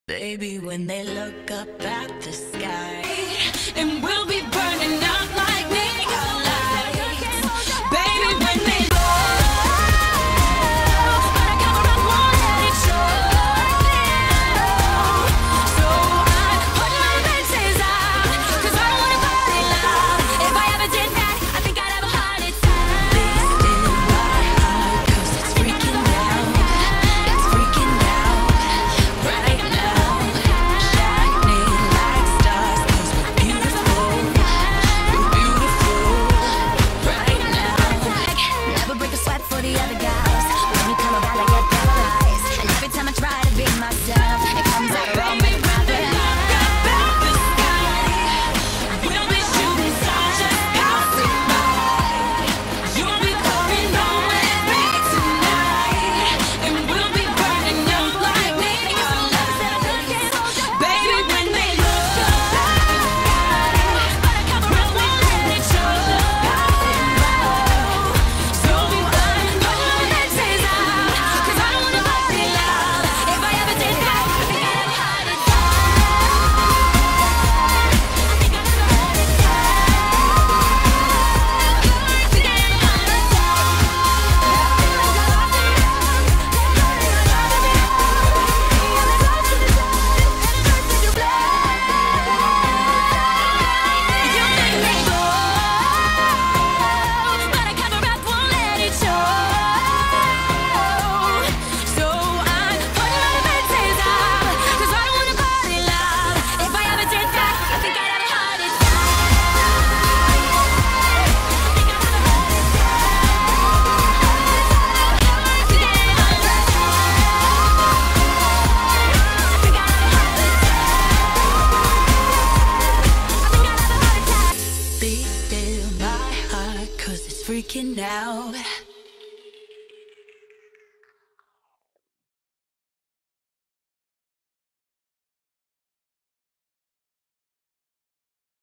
Baby, when they look up at the sky, and we'll be burning up like neon lights. Baby, when they but I cover up, won't let it show. So I put my fences out, 'cause I don't wanna party loud. If I ever did that, I think I'd have a heart attack. Beast in my heart, 'cause it's freaking out. It's freaking out right now. Shining like stars, 'cause we're beautiful. We're beautiful right now. Never break a sweat for the other guys. When you come around, I get paralyzed. And every time I try to be myself, it comes out wrong. Make my bed. We'll be shooting stars just passing by. You'll be coming home with me tonight, and we'll be burning up like neon lights. Baby, when they look up at the sky, but I cover up, won't let it show. Passing by, so we burn my fences out, 'cause I don't wanna party loud. If I ever did that, I think I'd have a heart attack. You make me go, but I cover up, won't let it show. So I put my fences out, 'cause I don't wanna party loud. If I ever did that, I think I'd have a heart attack. Beat in my heart, 'cause it's freaking out.